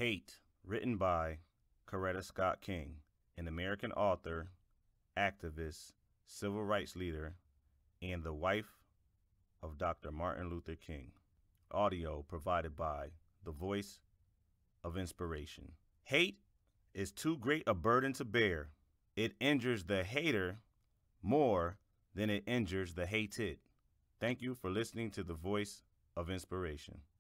Hate, written by Coretta Scott King, an American author, activist, civil rights leader, and the wife of Dr. Martin Luther King. Audio provided by The Voice of Inspiration. Hate is too great a burden to bear. It injures the hater more than it injures the hated. Thank you for listening to The Voice of Inspiration.